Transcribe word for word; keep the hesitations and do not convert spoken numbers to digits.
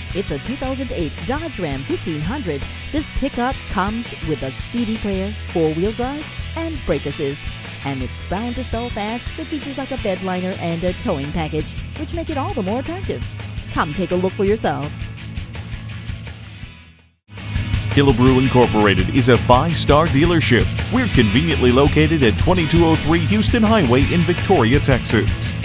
It's a two thousand eight Dodge Ram fifteen hundred. This pickup comes with a C D player, four-wheel drive, and brake assist. And it's bound to sell fast with features like a bed liner and a towing package, which make it all the more attractive. Come take a look for yourself. Killebrew Incorporated is a five-star dealership. We're conveniently located at twenty-two oh three Houston Highway in Victoria, Texas.